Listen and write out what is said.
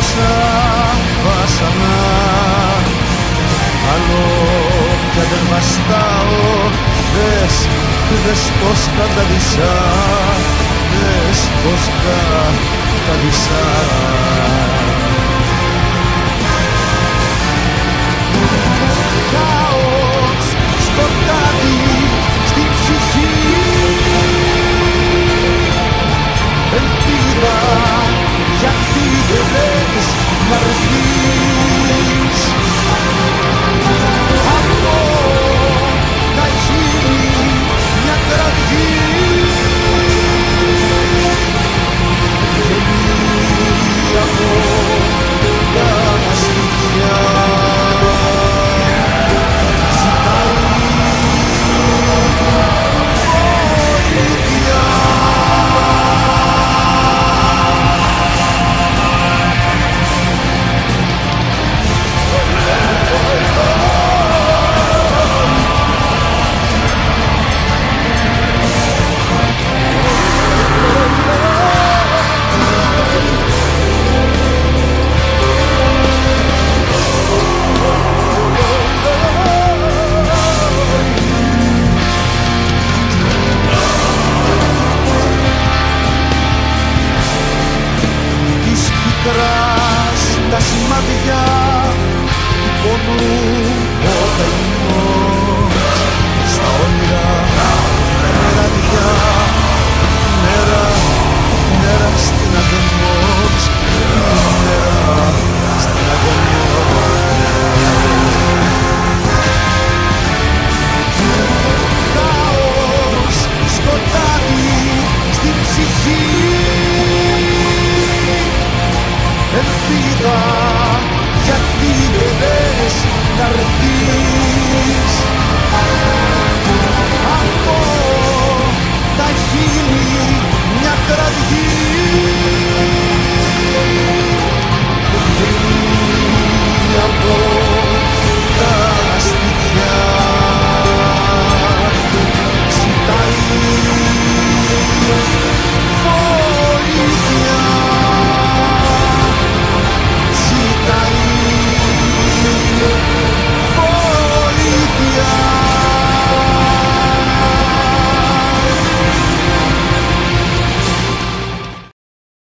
τόσα βάσανα, άλλο πια δεν βαστάω. Δες πως καταδυσά, δες πως καταδυσά. Χάος, σκοτάδι στην ψυχή, ελπίδα γιατί δεν λες να ρθείς. Αυτό θα γίνει μια κραυγή, βγαίνει από τα στοιχεία. Τα σημάδια του πόνου ο καημός